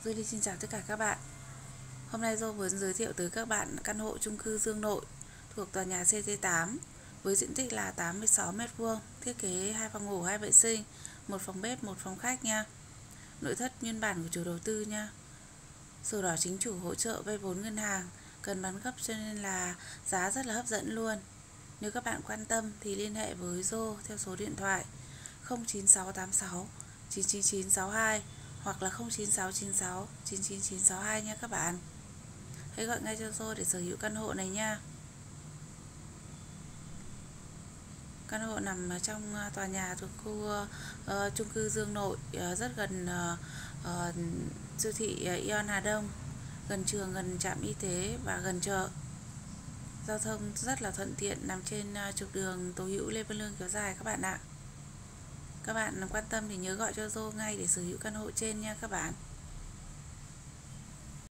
Duy xin chào tất cả các bạn. Hôm nay Dô muốn giới thiệu tới các bạn căn hộ chung cư Dương Nội thuộc tòa nhà CT8 với diện tích là 86 m², thiết kế 2 phòng ngủ, 2 vệ sinh, 1 phòng bếp, 1 phòng khách nha. Nội thất nguyên bản của chủ đầu tư nha. Sổ đỏ chính chủ hỗ trợ vay vốn ngân hàng, cần bán gấp cho nên là giá rất là hấp dẫn luôn. Nếu các bạn quan tâm thì liên hệ với Dô theo số điện thoại 09686 99962 hoặc là 09696 99962 nha các bạn. Hãy gọi ngay cho Dô để sở hữu căn hộ này nha. Căn hộ nằm trong tòa nhà thuộc khu chung cư Dương Nội, rất gần siêu thị Ion Hà Đông, gần trường, gần trạm y tế và gần chợ. Giao thông rất là thuận tiện, nằm trên trục đường Tố Hữu Lê Văn Lương kéo dài các bạn ạ. Các bạn quan tâm thì nhớ gọi cho Dô ngay để sở hữu căn hộ trên nha các bạn.